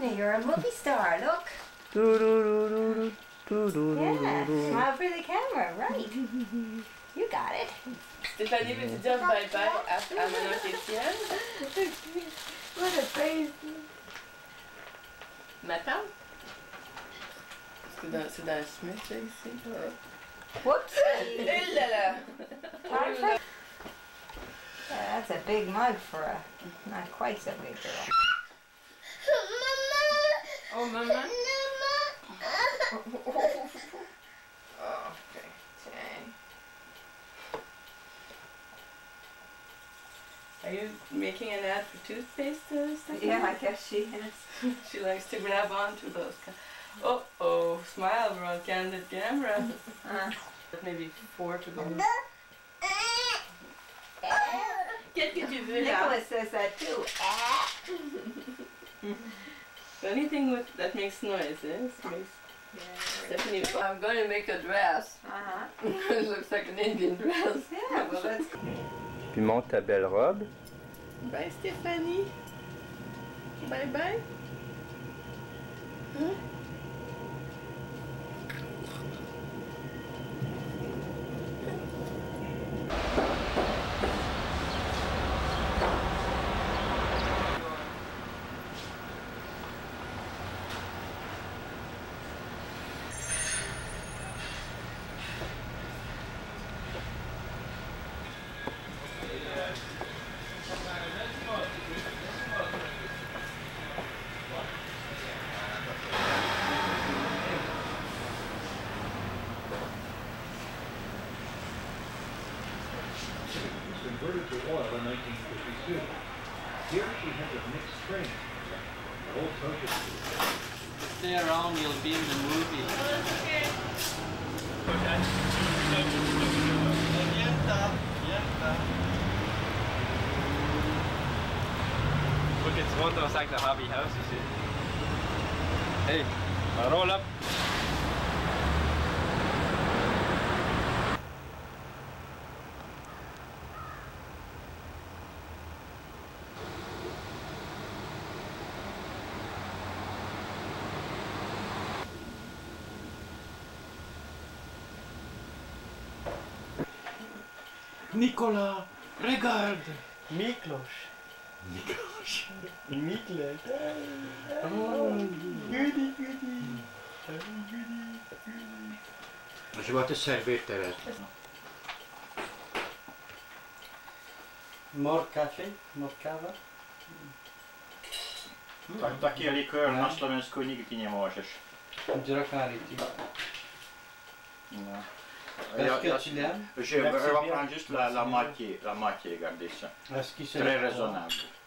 Daphne, you're a movie star, look. Yeah, smile for the camera, right. You got it. Stéphanie, veux-tu dire bye-bye à Manon Étienne? What a face. Ma tante? C'est dans le Smith, là, ici. Whoops. Eh là là! Yeah, that's a big mug for a not quite so big girl. Oh, maman? Oh, okay. Dang. Are you making an ad for toothpaste, Stephanie? Yeah, I guess she is. She likes to grab onto those. Oh, smile, we're on candid camera. Maybe 4 to go. Qu'est-ce que tu veux là? Nicholas says that too. Anything that makes noise, Stephanie, I'm going to make a dress. It looks like an Indian dress. Yeah, well that's... Puis monte ta belle robe. Bye Stéphanie. Bye bye. Huh? Converted to oil in 1952. Here she has a mixed training. The whole purpose is stay around, you'll be in the movie. Look, it's one of like the hobby houses here. Hey, roll up. Nicolas, regarde! Miklos. Miklos. Oh, goody. Je vais te servir, Thérèse. More café, more kava. Takia liköör na slovensku nikdy nie môžeš. Dracarity. No. Est-ce que tu l'aimes? Je reprends juste la moitié, garder ça. Est-ce qu'il se Très raisonnable.